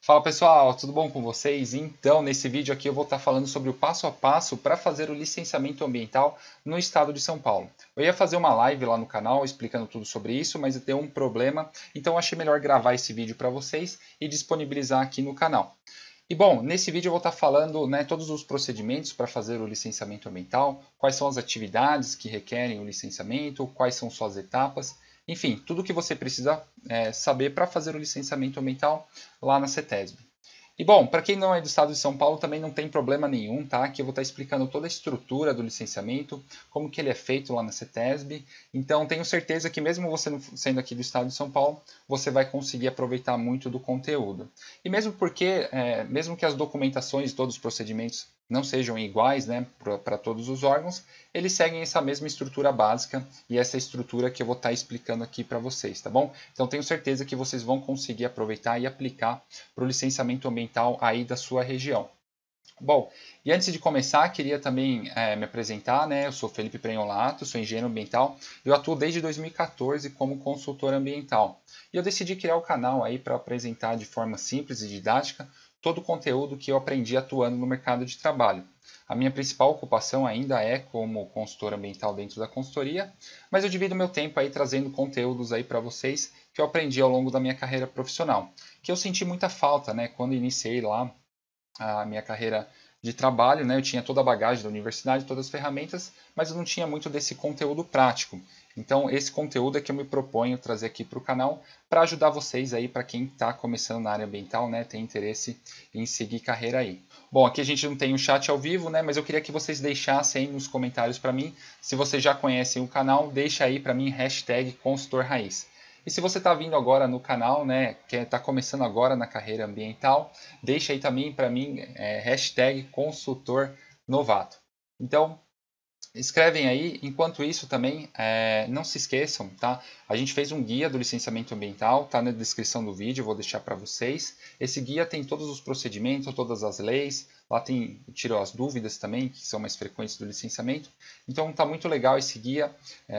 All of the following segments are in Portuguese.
Fala pessoal, tudo bom com vocês? Então, nesse vídeo aqui eu vou estar falando sobre o passo a passo para fazer o licenciamento ambiental no estado de São Paulo. Eu ia fazer uma live lá no canal explicando tudo sobre isso, mas deu um problema, então eu achei melhor gravar esse vídeo para vocês e disponibilizar aqui no canal. E bom, nesse vídeo eu vou estar falando todos os procedimentos para fazer o licenciamento ambiental, quais são as atividades que requerem o licenciamento, quais são suas etapas, enfim, tudo o que você precisa saber para fazer o licenciamento ambiental lá na CETESB. E bom, para quem não é do estado de São Paulo também não tem problema nenhum, tá? Aqui eu vou estar explicando toda a estrutura do licenciamento, como que ele é feito lá na CETESB. Então tenho certeza que mesmo você não sendo aqui do estado de São Paulo, você vai conseguir aproveitar muito do conteúdo. E mesmo porque, mesmo que as documentações, todos os procedimentos não sejam iguais, né, para todos os órgãos, eles seguem essa mesma estrutura básica e essa estrutura que eu vou estar explicando aqui para vocês, tá bom? Então tenho certeza que vocês vão conseguir aproveitar e aplicar para o licenciamento ambiental aí da sua região. Bom, e antes de começar, queria também me apresentar, né? Eu sou Felipe Prenholato, sou engenheiro ambiental e eu atuo desde 2014 como consultor ambiental. E eu decidi criar o canal aí para apresentar de forma simples e didática todo o conteúdo que eu aprendi atuando no mercado de trabalho. A minha principal ocupação ainda é como consultor ambiental dentro da consultoria, mas eu divido meu tempo aí trazendo conteúdos aí para vocês que eu aprendi ao longo da minha carreira profissional, que eu senti muita falta, né, quando iniciei lá a minha carreira de trabalho, né? Eu tinha toda a bagagem da universidade, todas as ferramentas, mas eu não tinha muito desse conteúdo prático. Então, esse conteúdo é que eu me proponho trazer aqui para o canal para ajudar vocês aí, para quem está começando na área ambiental, né? Tem interesse em seguir carreira aí. Bom, aqui a gente não tem um chat ao vivo, né? Mas eu queria que vocês deixassem aí nos comentários para mim. Se vocês já conhecem o canal, deixa aí para mim hashtag Consultor Raiz. E se você está vindo agora no canal, né, que está começando agora na carreira ambiental, deixa aí também para mim hashtag consultor novato. Então, escrevem aí. Enquanto isso também, não se esqueçam, tá? A gente fez um guia do licenciamento ambiental, tá na descrição do vídeo, eu vou deixar para vocês. Esse guia tem todos os procedimentos, todas as leis, lá tem, tirou as dúvidas também, que são mais frequentes do licenciamento. Então tá muito legal esse guia,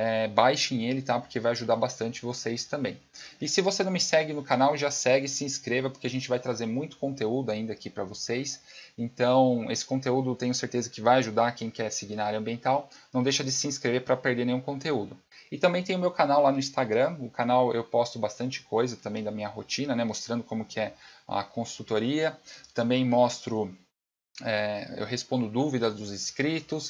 baixem ele, tá? Porque vai ajudar bastante vocês também. E se você não me segue no canal, já segue, se inscreva, porque a gente vai trazer muito conteúdo ainda aqui para vocês. Então, esse conteúdo tenho certeza que vai ajudar quem quer seguir na área ambiental. Não deixa de se inscrever para perder nenhum conteúdo. E também tem o meu canal lá no Instagram. O canal eu posto bastante coisa também da minha rotina, né, mostrando como que é a consultoria. Também mostro, eu respondo dúvidas dos inscritos.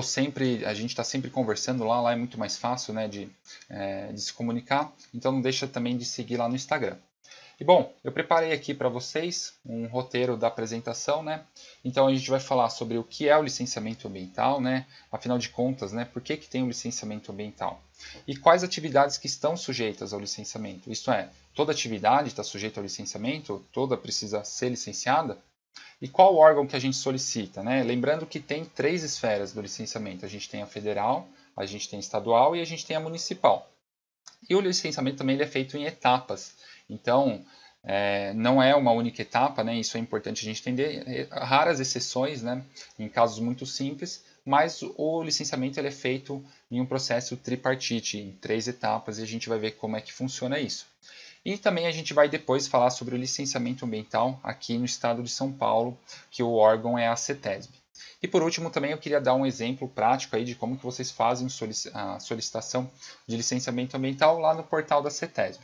A gente está sempre conversando lá é muito mais fácil, né, de se comunicar. Então não deixa também de seguir lá no Instagram. E bom, eu preparei aqui para vocês um roteiro da apresentação, né? Então a gente vai falar sobre o que é o licenciamento ambiental, né? Afinal de contas, né? Por que tem o licenciamento ambiental? E quais atividades que estão sujeitas ao licenciamento? Isto é, toda atividade está sujeita ao licenciamento? Toda precisa ser licenciada? E qual órgão que a gente solicita, né? Lembrando que tem 3 esferas do licenciamento. A gente tem a federal, a gente tem a estadual e a gente tem a municipal. E o licenciamento também ele é feito em etapas. Então, não é uma única etapa, né? Isso é importante a gente entender. Raras exceções, né? Em casos muito simples, mas o licenciamento ele é feito em um processo tripartite, em 3 etapas, e a gente vai ver como é que funciona isso. E também a gente vai depois falar sobre o licenciamento ambiental aqui no estado de São Paulo, que o órgão é a CETESB. E por último também eu queria dar um exemplo prático aí de como que vocês fazem a solicitação de licenciamento ambiental lá no portal da CETESB.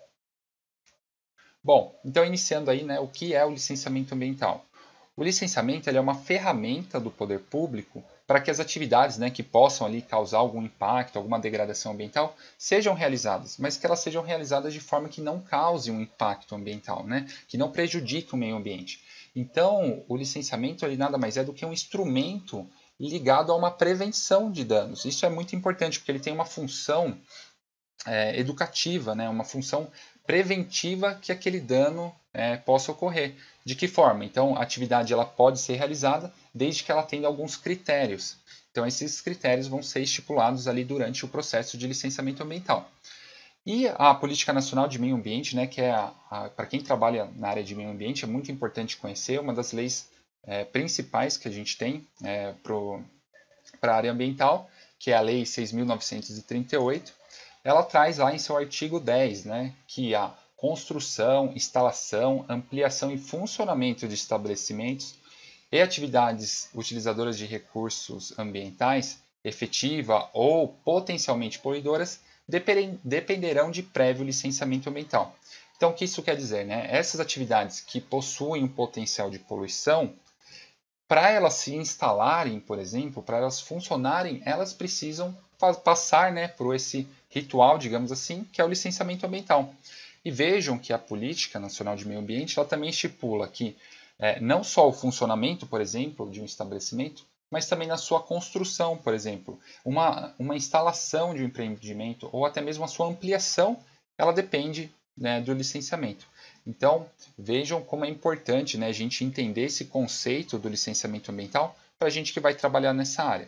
Bom, então iniciando aí, né, o que é o licenciamento ambiental? O licenciamento ele é uma ferramenta do poder público para que as atividades, né, que possam ali causar algum impacto, alguma degradação ambiental, sejam realizadas, mas que elas sejam realizadas de forma que não cause um impacto ambiental, né, que não prejudique o meio ambiente. Então, o licenciamento ele nada mais é do que um instrumento ligado a uma prevenção de danos. Isso é muito importante porque ele tem uma função educativa, né, uma função preventiva que aquele dano possa ocorrer. De que forma? Então, a atividade ela pode ser realizada desde que ela tenha alguns critérios. Então, esses critérios vão ser estipulados ali durante o processo de licenciamento ambiental. E a Política Nacional de Meio Ambiente, né, que é para quem trabalha na área de meio ambiente, é muito importante conhecer, uma das leis principais que a gente tem para a área ambiental, que é a Lei 6.938, ela traz lá em seu artigo 10, né, que a construção, instalação, ampliação e funcionamento de estabelecimentos e atividades utilizadoras de recursos ambientais, efetiva ou potencialmente poluidoras, dependerão de prévio licenciamento ambiental. Então, o que isso quer dizer, né? Essas atividades que possuem um potencial de poluição, para elas se instalarem, por exemplo, para elas funcionarem, elas precisam passar, né, por esse ritual, digamos assim, que é o licenciamento ambiental. E vejam que a Política Nacional de Meio Ambiente ela também estipula que não só o funcionamento, por exemplo, de um estabelecimento, mas também na sua construção, por exemplo. Uma instalação de um empreendimento ou até mesmo a sua ampliação, ela depende, né, do licenciamento. Então, vejam como é importante, né, a gente entender esse conceito do licenciamento ambiental para a gente que vai trabalhar nessa área.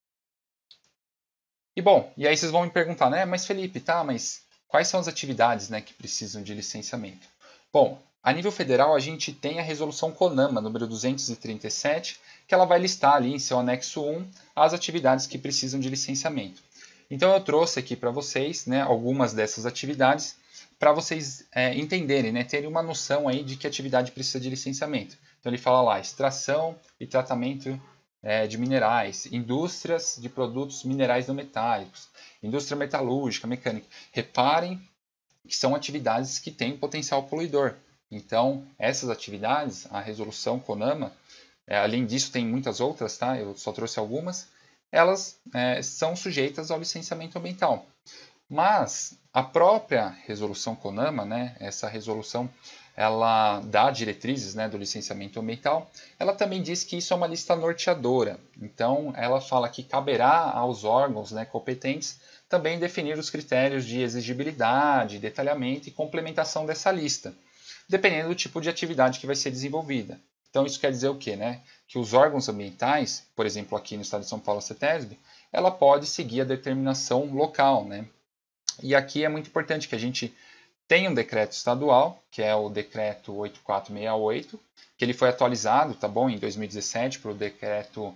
E bom, e aí vocês vão me perguntar, né, mas Felipe, tá, mas quais são as atividades, né, que precisam de licenciamento? Bom, a nível federal a gente tem a resolução CONAMA número 237, que ela vai listar ali em seu anexo 1 as atividades que precisam de licenciamento. Então eu trouxe aqui para vocês, né, algumas dessas atividades para vocês entenderem, né, terem uma noção aí de que atividade precisa de licenciamento. Então ele fala lá, extração e tratamento de minerais, indústrias de produtos minerais não metálicos, indústria metalúrgica, mecânica. Reparem que são atividades que têm potencial poluidor. Então, essas atividades, a resolução CONAMA, além disso tem muitas outras, tá? Eu só trouxe algumas, elas são sujeitas ao licenciamento ambiental. Mas a própria resolução CONAMA, né, essa resolução, ela dá diretrizes, né, do licenciamento ambiental, ela também diz que isso é uma lista norteadora. Então, ela fala que caberá aos órgãos, né, competentes também definir os critérios de exigibilidade, detalhamento e complementação dessa lista, dependendo do tipo de atividade que vai ser desenvolvida. Então, isso quer dizer o quê? Né? Que os órgãos ambientais, por exemplo, aqui no estado de São Paulo, a CETESB, ela pode seguir a determinação local, né? E aqui é muito importante que a gente tenha um decreto estadual, que é o decreto 8468, que ele foi atualizado, tá bom, em 2017 para o decreto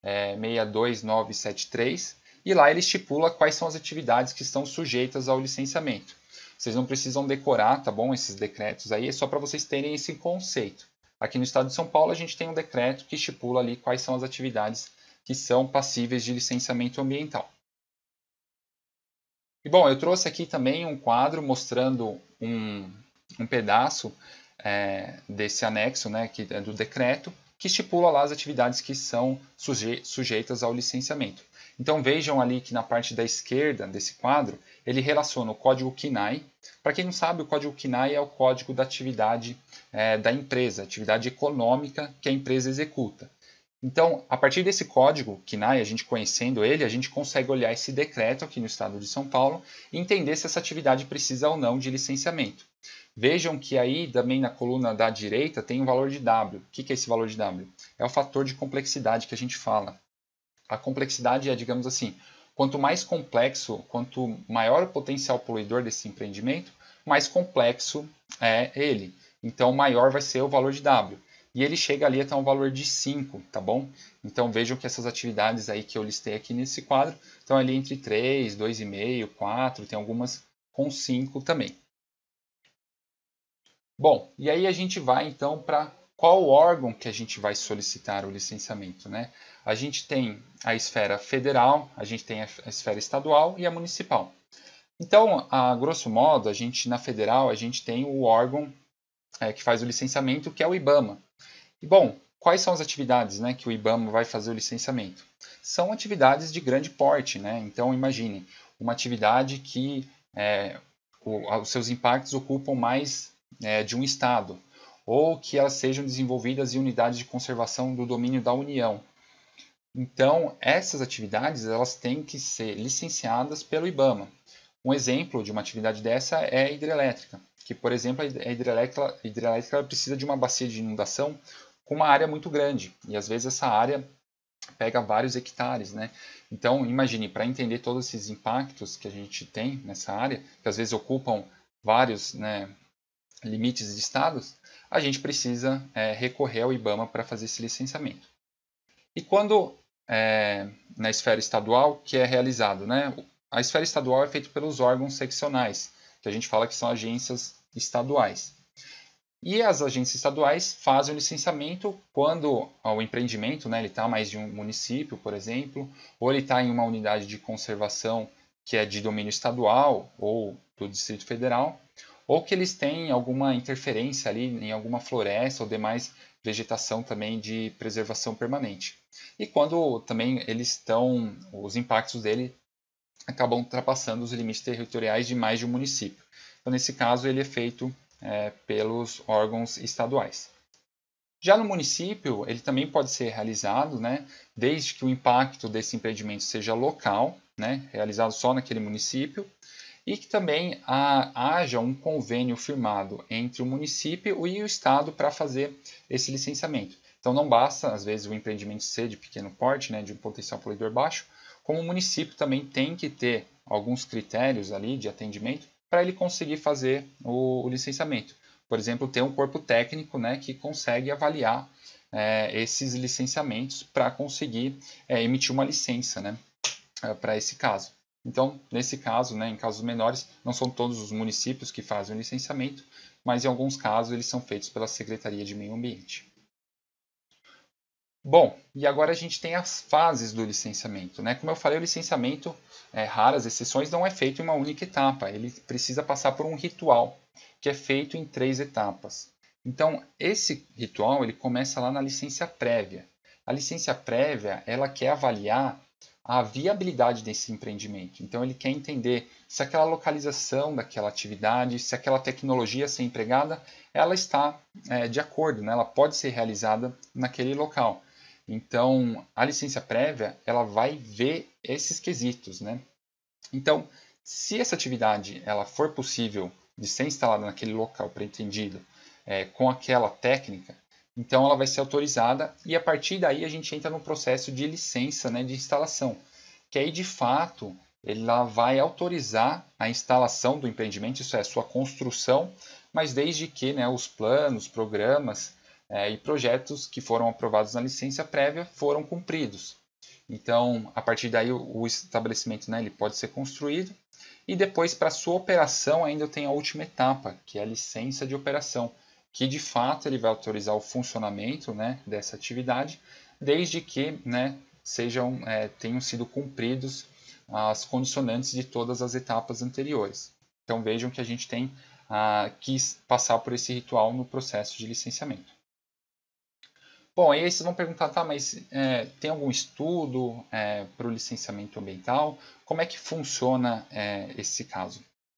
62973, e lá ele estipula quais são as atividades que estão sujeitas ao licenciamento. Vocês não precisam decorar, tá bom, esses decretos aí, é só para vocês terem esse conceito. Aqui no estado de São Paulo a gente tem um decreto que estipula ali quais são as atividades que são passíveis de licenciamento ambiental. E bom, eu trouxe aqui também um quadro mostrando um pedaço desse anexo, né, que é do decreto, que estipula lá as atividades que são sujeitas ao licenciamento. Então vejam ali que na parte da esquerda desse quadro, ele relaciona o código KNAI. Para quem não sabe, o código KNAI é o código da atividade da empresa, atividade econômica que a empresa executa. Então, a partir desse código KNAI, a gente conhecendo ele, a gente consegue olhar esse decreto aqui no estado de São Paulo e entender se essa atividade precisa ou não de licenciamento. Vejam que aí também na coluna da direita tem o valor de W. O que é esse valor de W? É o fator de complexidade que a gente fala. A complexidade é, digamos assim, quanto mais complexo, quanto maior o potencial poluidor desse empreendimento, mais complexo é ele. Então, maior vai ser o valor de W. E ele chega ali até um valor de 5, tá bom? Então vejam que essas atividades aí que eu listei aqui nesse quadro estão ali entre 3, 2,5, 4, tem algumas com 5 também. Bom, e aí a gente vai então para qual órgão que a gente vai solicitar o licenciamento, né? A gente tem a esfera federal, a gente tem a esfera estadual e a municipal. Então, a grosso modo, a gente na federal, a gente tem o órgão que faz o licenciamento, que é o IBAMA. E bom, quais são as atividades, né, que o IBAMA vai fazer o licenciamento? São atividades de grande porte, né? Então imagine uma atividade que os seus impactos ocupam mais de um estado, ou que elas sejam desenvolvidas em unidades de conservação do domínio da União. Então, essas atividades elas têm que ser licenciadas pelo IBAMA. Um exemplo de uma atividade dessa é a hidrelétrica, que, por exemplo, a hidrelétrica precisa de uma bacia de inundação com uma área muito grande, e às vezes essa área pega vários hectares, né? Então, imagine, para entender todos esses impactos que a gente tem nessa área, que às vezes ocupam vários, né, limites de estados, a gente precisa recorrer ao IBAMA para fazer esse licenciamento. E quando na esfera estadual, que é realizado, né? A esfera estadual é feita pelos órgãos seccionais, que a gente fala que são agências estaduais. E as agências estaduais fazem o licenciamento quando o empreendimento, né, está mais de um município, por exemplo, ou ele está em uma unidade de conservação que é de domínio estadual ou do Distrito Federal, ou que eles têm alguma interferência ali em alguma floresta ou demais vegetação também de preservação permanente. E quando também os impactos dele acabam ultrapassando os limites territoriais de mais de um município. Então, nesse caso, ele é feito pelos órgãos estaduais. Já no município, ele também pode ser realizado, né, desde que o impacto desse empreendimento seja local, né, realizado só naquele município, e que também haja um convênio firmado entre o município e o estado para fazer esse licenciamento. Então não basta, às vezes, o empreendimento ser de pequeno porte, né, de um potencial poluidor baixo, como o município também tem que ter alguns critérios ali de atendimento para ele conseguir fazer o licenciamento. Por exemplo, ter um corpo técnico, né, que consegue avaliar esses licenciamentos para conseguir emitir uma licença, né, para esse caso. Então, nesse caso, né, em casos menores, não são todos os municípios que fazem o licenciamento, mas em alguns casos eles são feitos pela Secretaria de Meio Ambiente. Bom, e agora a gente tem as fases do licenciamento, né? Como eu falei, o licenciamento, raras exceções, não é feito em uma única etapa. Ele precisa passar por um ritual, que é feito em 3 etapas. Então, esse ritual ele começa lá na licença prévia. A licença prévia, ela quer avaliar a viabilidade desse empreendimento. Então, ele quer entender se aquela localização daquela atividade, se aquela tecnologia a ser empregada, ela está de acordo, né? Ela pode ser realizada naquele local. Então, a licença prévia, ela vai ver esses quesitos, né? Então, se essa atividade ela for possível de ser instalada naquele local pretendido com aquela técnica, então ela vai ser autorizada e a partir daí a gente entra no processo de licença, né, de instalação, que aí de fato ela vai autorizar a instalação do empreendimento, isso é, a sua construção, mas desde que, né, os planos, programas e projetos que foram aprovados na licença prévia foram cumpridos. Então, a partir daí, o estabelecimento, né, ele pode ser construído e depois, para sua operação, ainda tem a última etapa, que é a licença de operação, que de fato ele vai autorizar o funcionamento, né, dessa atividade, desde que, né, tenham sido cumpridos as condicionantes de todas as etapas anteriores. Então vejam que a gente tem que passar por esse ritual no processo de licenciamento. Bom, aí vocês vão perguntar, tá, mas tem algum estudo para o licenciamento ambiental? Como é que funciona esse caso?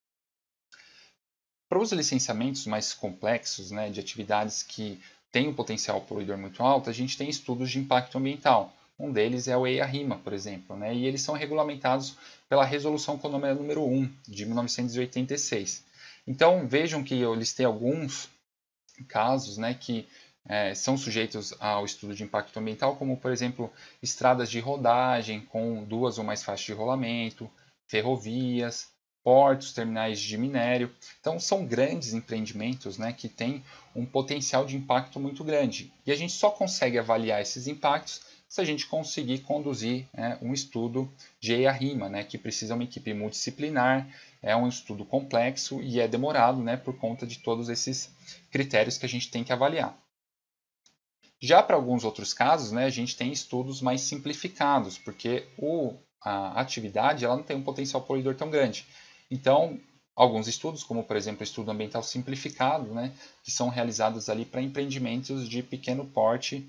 Para os licenciamentos mais complexos, né, de atividades que têm um potencial poluidor muito alto, a gente tem estudos de impacto ambiental. Um deles é o EIA-RIMA, por exemplo, né, e eles são regulamentados pela Resolução CONAMA número 1, de 1986. Então, vejam que eu listei alguns casos, né, que são sujeitos ao estudo de impacto ambiental, como, por exemplo, estradas de rodagem com 2 ou mais faixas de rolamento, ferrovias, portos, terminais de minério. Então, são grandes empreendimentos, né, que têm um potencial de impacto muito grande. E a gente só consegue avaliar esses impactos se a gente conseguir conduzir um estudo de EIA-RIMA, né, que precisa uma equipe multidisciplinar, é um estudo complexo e é demorado, né, por conta de todos esses critérios que a gente tem que avaliar. Já para alguns outros casos, né, a gente tem estudos mais simplificados, porque a atividade ela não tem um potencial poluidor tão grande. Então, alguns estudos, como por exemplo o estudo ambiental simplificado, né, que são realizados ali para empreendimentos de pequeno porte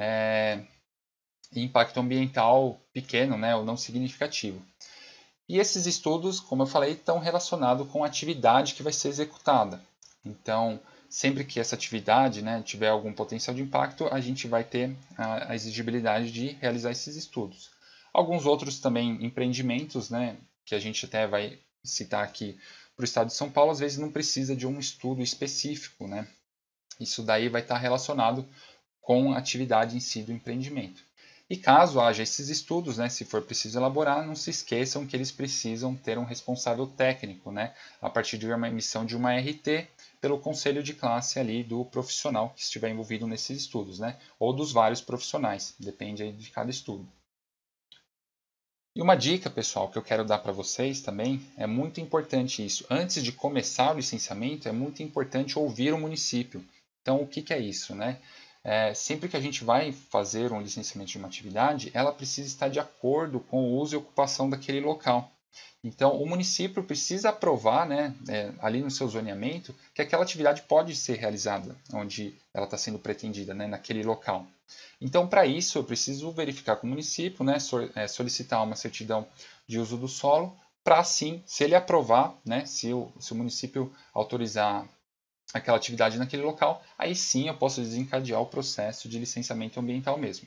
e impacto ambiental pequeno, né, ou não significativo. E esses estudos, como eu falei, estão relacionados com a atividade que vai ser executada. Então, sempre que essa atividade, né, tiver algum potencial de impacto, a gente vai ter a exigibilidade de realizar esses estudos. Alguns outros também empreendimentos, né, que a gente até vai citar aqui para o estado de São Paulo, às vezes não precisa de um estudo específico, né? Isso daí vai estar relacionado com a atividade em si do empreendimento. E caso haja esses estudos, né, se for preciso elaborar, não se esqueçam que eles precisam ter um responsável técnico, né, a partir de uma emissão de uma RT pelo conselho de classe ali do profissional que estiver envolvido nesses estudos, né, ou dos vários profissionais, depende aí de cada estudo. E uma dica, pessoal, que eu quero dar para vocês também, é muito importante isso. Antes de começar o licenciamento, é muito importante ouvir o município. Então, o que é isso, né? Sempre que a gente vai fazer um licenciamento de uma atividade, ela precisa estar de acordo com o uso e ocupação daquele local. Então, o município precisa aprovar, né, ali no seu zoneamento, que aquela atividade pode ser realizada onde ela está sendo pretendida, né, naquele local. Então, para isso, eu preciso verificar com o município, né, solicitar uma certidão de uso do solo, para assim, se ele aprovar, né, se o município autorizar aquela atividade naquele local, aí sim eu posso desencadear o processo de licenciamento ambiental mesmo.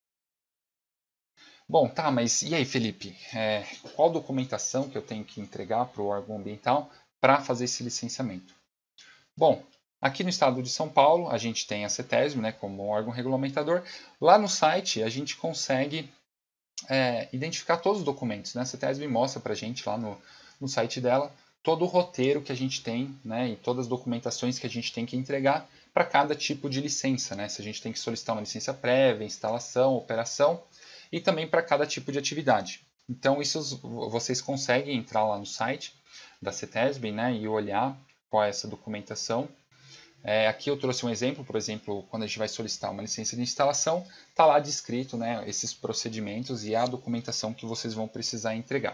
Bom, tá, mas e aí, Felipe? Qual documentação que eu tenho que entregar para o órgão ambiental para fazer esse licenciamento? Bom, aqui no estado de São Paulo, a gente tem a CETESB, né, como órgão regulamentador. Lá no site, a gente consegue identificar todos os documentos. Né? A CETESB mostra para a gente lá no site dela todo o roteiro que a gente tem, né, e todas as documentações que a gente tem que entregar para cada tipo de licença. Né? Se a gente tem que solicitar uma licença prévia, instalação, operação, e também para cada tipo de atividade. Então, isso vocês conseguem entrar lá no site da CETESB, né, e olhar qual é essa documentação. Aqui eu trouxe um exemplo, por exemplo, quando a gente vai solicitar uma licença de instalação, está lá descrito, né, esses procedimentos e a documentação que vocês vão precisar entregar.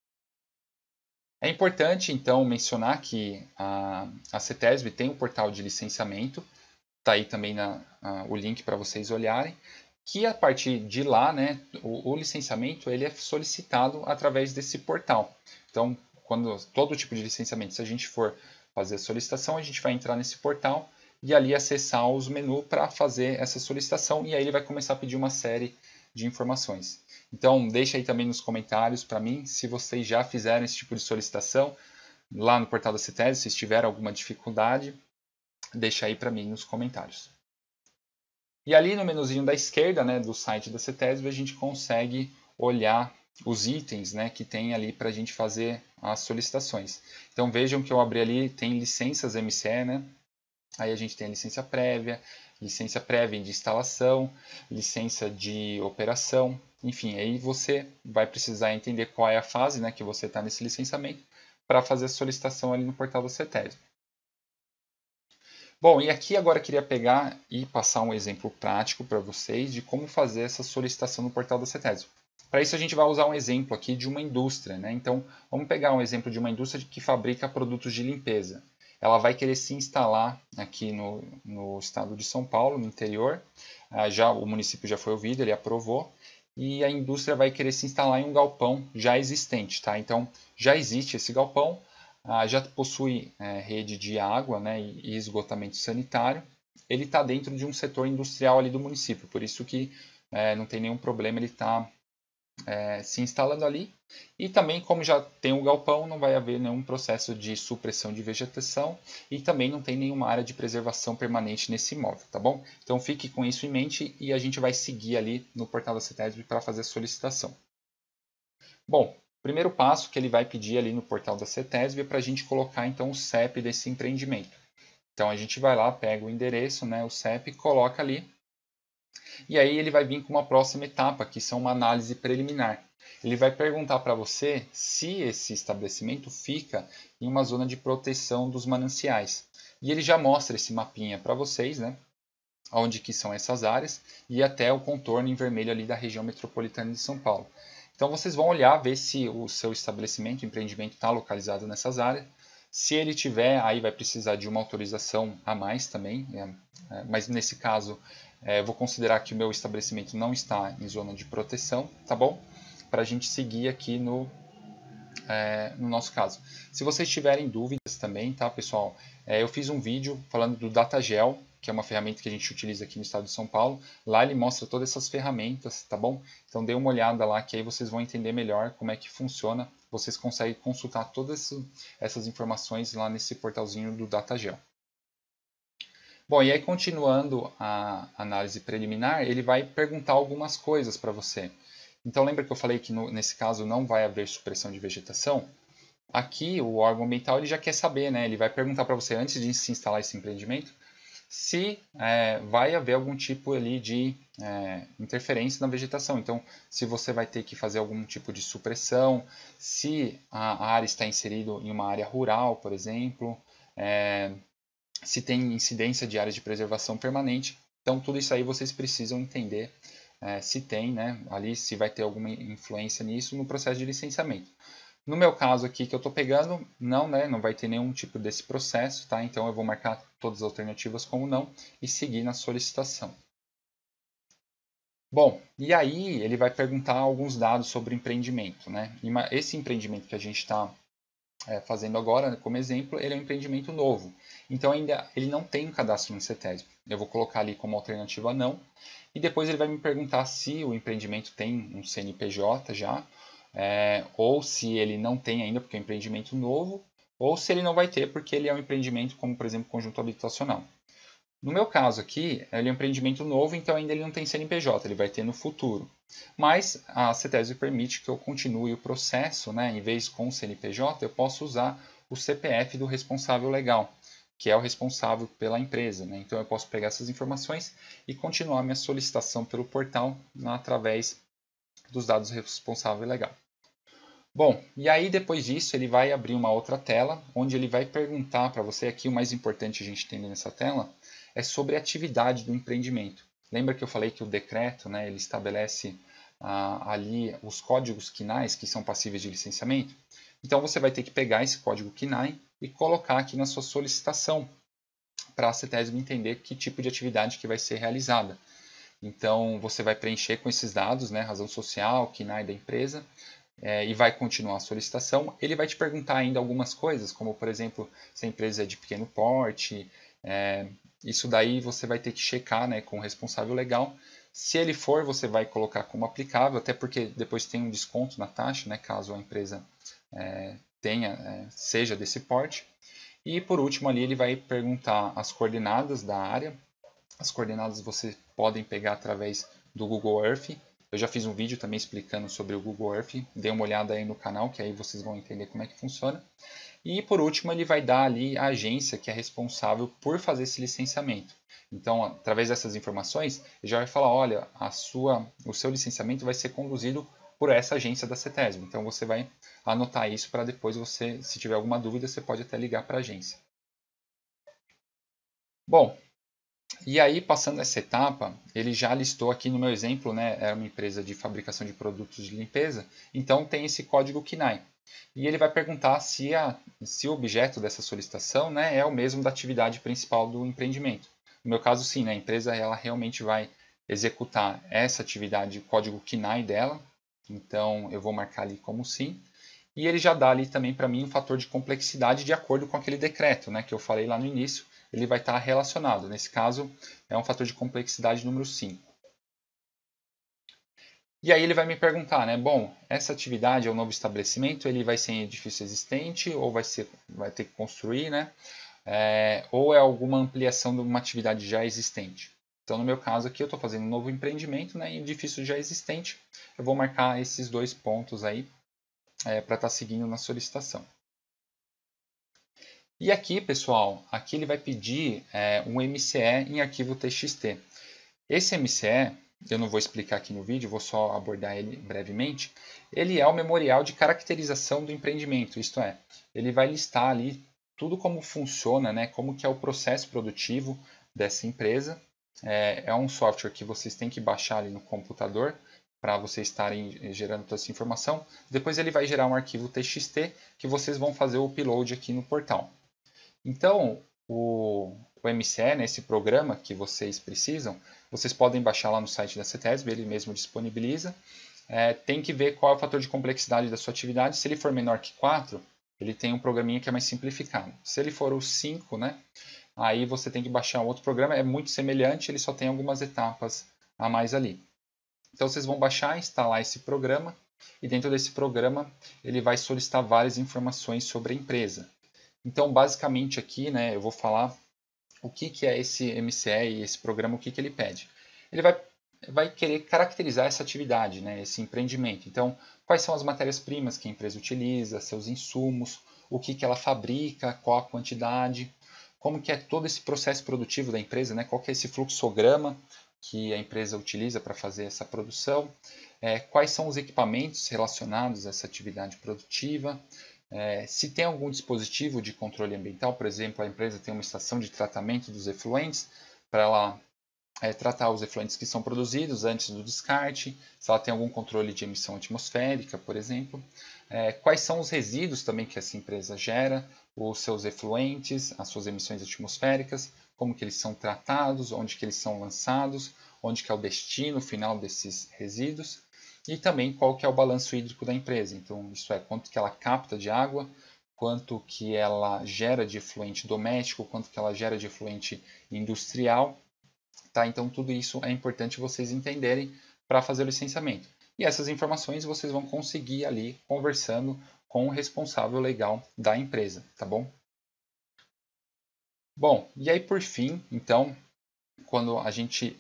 É importante, então, mencionar que a CETESB tem um portal de licenciamento, está aí também o link para vocês olharem, que a partir de lá, né, o licenciamento ele é solicitado através desse portal. Então, quando todo tipo de licenciamento, se a gente for fazer a solicitação, a gente vai entrar nesse portal e ali acessar os menus para fazer essa solicitação e aí ele vai começar a pedir uma série de informações. Então, deixa aí também nos comentários para mim se vocês já fizeram esse tipo de solicitação lá no portal da CETESB, se tiver alguma dificuldade, deixa aí para mim nos comentários. E ali no menuzinho da esquerda, né, do site da CETESB, a gente consegue olhar os itens, né, que tem ali para a gente fazer as solicitações. Então vejam que eu abri ali, tem licenças MCE, né? Aí a gente tem a licença prévia de instalação, licença de operação, enfim, aí você vai precisar entender qual é a fase, né, que você está nesse licenciamento para fazer a solicitação ali no portal da CETESB. Bom, e aqui agora eu queria pegar e passar um exemplo prático para vocês de como fazer essa solicitação no portal da CETESB. Para isso a gente vai usar um exemplo aqui de uma indústria, né? Então vamos pegar um exemplo de uma indústria que fabrica produtos de limpeza. Ela vai querer se instalar aqui no estado de São Paulo, no interior. O município já foi ouvido, ele aprovou. E a indústria vai querer se instalar em um galpão já existente, tá? Então já existe esse galpão, já possui rede de água, né, e esgotamento sanitário. Ele está dentro de um setor industrial ali do município, por isso que não tem nenhum problema ele estar se instalando ali. E também, como já tem o galpão, não vai haver nenhum processo de supressão de vegetação e também não tem nenhuma área de preservação permanente nesse imóvel, tá bom? Então fique com isso em mente e a gente vai seguir ali no portal da CETESB para fazer a solicitação. Bom, primeiro passo que ele vai pedir ali no portal da CETESB é para a gente colocar então o CEP desse empreendimento. Então a gente vai lá, pega o endereço, né, o CEP, coloca ali. E aí ele vai vir com uma próxima etapa, que são uma análise preliminar. Ele vai perguntar para você se esse estabelecimento fica em uma zona de proteção dos mananciais. E ele já mostra esse mapinha para vocês, né? Onde que são essas áreas e até o contorno em vermelho ali da região metropolitana de São Paulo. Então vocês vão olhar, ver se o seu estabelecimento, o empreendimento está localizado nessas áreas. Se ele tiver, aí vai precisar de uma autorização a mais também, mas nesse caso vou considerar que o meu estabelecimento não está em zona de proteção, tá bom? Para a gente seguir aqui no nosso caso. Se vocês tiverem dúvidas também, tá, pessoal? Eu fiz um vídeo falando do Datagel, que é uma ferramenta que a gente utiliza aqui no estado de São Paulo. Lá ele mostra todas essas ferramentas, tá bom? Então dê uma olhada lá que aí vocês vão entender melhor como é que funciona. Vocês conseguem consultar todas essas informações lá nesse portalzinho do Datagel. Bom, e aí continuando a análise preliminar, ele vai perguntar algumas coisas para você. Então lembra que eu falei que nesse caso não vai haver supressão de vegetação? Aqui o órgão ambiental ele já quer saber, né? Ele vai perguntar para você antes de se instalar esse empreendimento, se vai haver algum tipo ali de interferência na vegetação. Então, se você vai ter que fazer algum tipo de supressão, se a área está inserida em uma área rural, por exemplo, se tem incidência de áreas de preservação permanente. Então, tudo isso aí vocês precisam entender se tem, né, ali, se vai ter alguma influência nisso no processo de licenciamento. No meu caso aqui que eu estou pegando, não, né, não vai ter nenhum tipo desse processo, tá? Então eu vou marcar todas as alternativas como não e seguir na solicitação. Bom, e aí ele vai perguntar alguns dados sobre o empreendimento, né? Esse empreendimento que a gente está fazendo agora, como exemplo, ele é um empreendimento novo. Então ainda ele não tem um cadastro no CETESB. Eu vou colocar ali como alternativa não. E depois ele vai me perguntar se o empreendimento tem um CNPJ já, ou se ele não tem ainda, porque é um empreendimento novo, ou se ele não vai ter, porque ele é um empreendimento como, por exemplo, conjunto habitacional. No meu caso aqui, ele é um empreendimento novo, então ainda ele não tem CNPJ, ele vai ter no futuro. Mas a CETESB permite que eu continue o processo, né? Em vez com o CNPJ, eu posso usar o CPF do responsável legal, que é o responsável pela empresa, né? Então eu posso pegar essas informações e continuar minha solicitação pelo portal através dos dados do responsável legal. Bom, e aí depois disso ele vai abrir uma outra tela, onde ele vai perguntar para você, aqui o mais importante a gente entender nessa tela, é sobre a atividade do empreendimento. Lembra que eu falei que o decreto, né, ele estabelece ali os códigos KNAIs, que são passíveis de licenciamento? Então você vai ter que pegar esse código KNAI e colocar aqui na sua solicitação, para a CETESB entender que tipo de atividade que vai ser realizada. Então você vai preencher com esses dados, né, razão social, KNAI da empresa, e vai continuar a solicitação. Ele vai te perguntar ainda algumas coisas, como por exemplo, se a empresa é de pequeno porte, isso daí você vai ter que checar, né, com o responsável legal. Se ele for, você vai colocar como aplicável, até porque depois tem um desconto na taxa, né, caso a empresa seja desse porte. E por último ali ele vai perguntar as coordenadas da área. As coordenadas você podem pegar através do Google Earth. Eu já fiz um vídeo também explicando sobre o Google Earth. Dê uma olhada aí no canal, que aí vocês vão entender como é que funciona. E por último, ele vai dar ali a agência que é responsável por fazer esse licenciamento. Então, através dessas informações, ele já vai falar, olha, o seu licenciamento vai ser conduzido por essa agência da CETESB. Então, você vai anotar isso para depois você, se tiver alguma dúvida, você pode até ligar para a agência. Bom, e aí, passando essa etapa, ele já listou aqui no meu exemplo, né, é uma empresa de fabricação de produtos de limpeza, então tem esse código KNAI. E ele vai perguntar se o objeto dessa solicitação, né, é o mesmo da atividade principal do empreendimento. No meu caso, sim, né, a empresa ela realmente vai executar essa atividade, código KNAI dela, então eu vou marcar ali como sim. E ele já dá ali também para mim um fator de complexidade de acordo com aquele decreto, né, que eu falei lá no início, ele vai estar relacionado. Nesse caso, é um fator de complexidade número 5. E aí ele vai me perguntar, né, bom, essa atividade é um novo estabelecimento, ele vai ser em edifício existente ou vai ter que construir, né, ou é alguma ampliação de uma atividade já existente? Então, no meu caso aqui, eu estou fazendo um novo empreendimento, né, em edifício já existente, eu vou marcar esses dois pontos aí para estar seguindo na solicitação. E aqui, pessoal, aqui ele vai pedir um MCE em arquivo TXT. Esse MCE, eu não vou explicar aqui no vídeo, vou só abordar ele brevemente. Ele é o memorial de caracterização do empreendimento, isto é, ele vai listar ali tudo como funciona, né, como que é o processo produtivo dessa empresa. É um software que vocês têm que baixar ali no computador para vocês estarem gerando toda essa informação. Depois ele vai gerar um arquivo TXT que vocês vão fazer o upload aqui no portal. Então, o MCE, né, esse programa que vocês precisam, vocês podem baixar lá no site da CETESB, ele mesmo disponibiliza. Tem que ver qual é o fator de complexidade da sua atividade. Se ele for menor que 4, ele tem um programinha que é mais simplificado. Se ele for o 5, né, aí você tem que baixar um outro programa. É muito semelhante, ele só tem algumas etapas a mais ali. Então vocês vão baixar e instalar esse programa. E dentro desse programa, ele vai solicitar várias informações sobre a empresa. Então, basicamente aqui, né, eu vou falar o que é esse MCE e esse programa, o que ele pede. Ele vai querer caracterizar essa atividade, né, esse empreendimento. Então, quais são as matérias-primas que a empresa utiliza, seus insumos, o que ela fabrica, qual a quantidade, como que é todo esse processo produtivo da empresa, né? Qual que é esse fluxograma que a empresa utiliza para fazer essa produção, quais são os equipamentos relacionados a essa atividade produtiva, se tem algum dispositivo de controle ambiental, por exemplo, a empresa tem uma estação de tratamento dos efluentes para ela tratar os efluentes que são produzidos antes do descarte, se ela tem algum controle de emissão atmosférica, por exemplo, quais são os resíduos também que essa empresa gera, os seus efluentes, as suas emissões atmosféricas, como que eles são tratados, onde que eles são lançados, onde que é o destino final desses resíduos, e também qual que é o balanço hídrico da empresa. Então, isso é quanto que ela capta de água, quanto que ela gera de efluente doméstico, quanto que ela gera de efluente industrial. Tá? Então, tudo isso é importante vocês entenderem para fazer o licenciamento. E essas informações vocês vão conseguir ali conversando com o responsável legal da empresa, tá bom? Bom, e aí por fim, então, quando a gente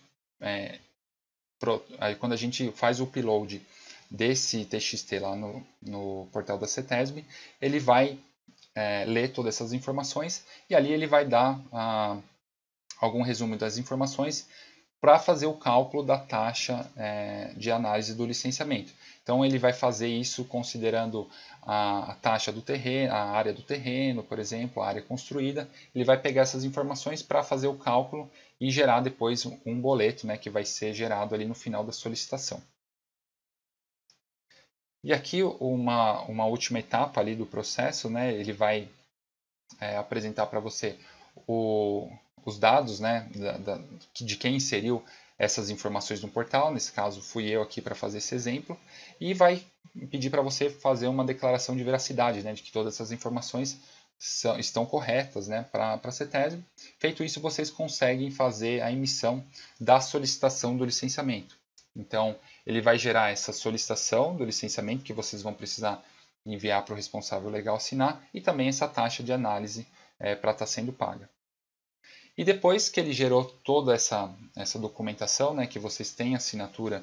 faz o upload desse TXT lá no portal da CETESB, ele vai ler todas essas informações e ali ele vai dar algum resumo das informações para fazer o cálculo da taxa de análise do licenciamento. Então ele vai fazer isso considerando a taxa do terreno, a área do terreno, por exemplo, a área construída. Ele vai pegar essas informações para fazer o cálculo e gerar depois um boleto, né, que vai ser gerado ali no final da solicitação. E aqui uma última etapa ali do processo, né, ele vai apresentar para você os dados, né, de quem inseriu essas informações no portal, nesse caso fui eu aqui para fazer esse exemplo, e vai pedir para você fazer uma declaração de veracidade, né, de que todas essas informações estão corretas, né, para a CETESB. Feito isso, vocês conseguem fazer a emissão da solicitação do licenciamento. Então, ele vai gerar essa solicitação do licenciamento que vocês vão precisar enviar para o responsável legal assinar e também essa taxa de análise para estar sendo paga. E depois que ele gerou toda essa documentação, né, que vocês têm a assinatura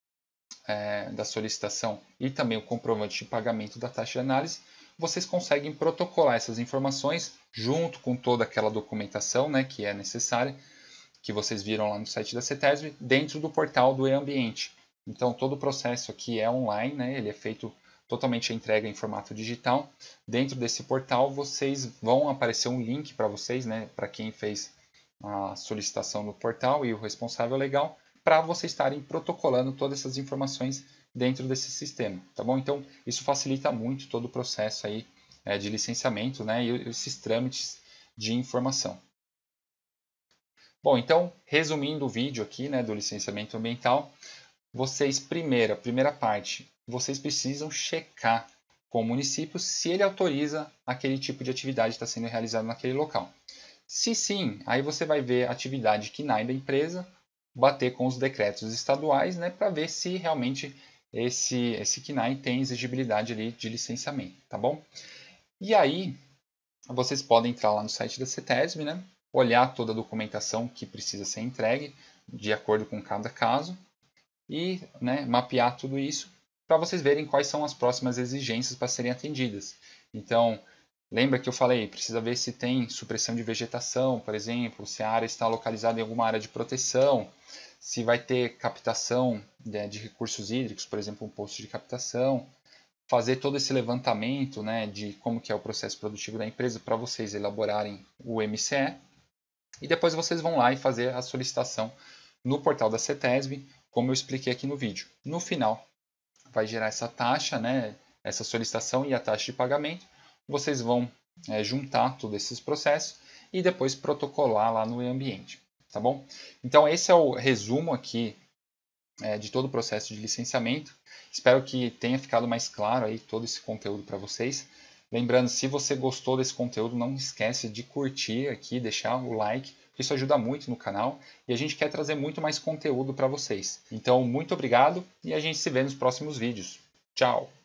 da solicitação e também o comprovante de pagamento da taxa de análise, vocês conseguem protocolar essas informações junto com toda aquela documentação, né, que é necessária, que vocês viram lá no site da CETESB, dentro do portal do e-ambiente. Então todo o processo aqui é online, né, ele é feito totalmente a entrega em formato digital. Dentro desse portal vocês vão aparecer um link para vocês, né, para quem fez a solicitação no portal e o responsável legal, para vocês estarem protocolando todas essas informações dentro desse sistema, tá bom? Então isso facilita muito todo o processo aí de licenciamento, né, e esses trâmites de informação. Bom, então resumindo o vídeo aqui, né, do licenciamento ambiental, vocês primeira parte, vocês precisam checar com o município se ele autoriza aquele tipo de atividade que está sendo realizado naquele local. Se sim, aí você vai ver a atividade KNAI da empresa, bater com os decretos estaduais, né, para ver se realmente esse KNAI tem exigibilidade ali de licenciamento, tá bom? E aí, vocês podem entrar lá no site da CETESB, né, olhar toda a documentação que precisa ser entregue, de acordo com cada caso, e mapear tudo isso para vocês verem quais são as próximas exigências para serem atendidas. Então, lembra que eu falei, precisa ver se tem supressão de vegetação, por exemplo, se a área está localizada em alguma área de proteção, se vai ter captação de recursos hídricos, por exemplo, um poço de captação, fazer todo esse levantamento, né, de como que é o processo produtivo da empresa para vocês elaborarem o MCE, e depois vocês vão lá e fazer a solicitação no portal da CETESB, como eu expliquei aqui no vídeo. No final, vai gerar essa taxa, né, essa solicitação e a taxa de pagamento. Vocês vão juntar todos esses processos e depois protocolar lá no e-ambiente, tá bom? Então esse é o resumo aqui de todo o processo de licenciamento. Espero que tenha ficado mais claro aí todo esse conteúdo para vocês. Lembrando, se você gostou desse conteúdo, não esquece de curtir aqui, deixar o like, porque isso ajuda muito no canal e a gente quer trazer muito mais conteúdo para vocês. Então, muito obrigado e a gente se vê nos próximos vídeos. Tchau!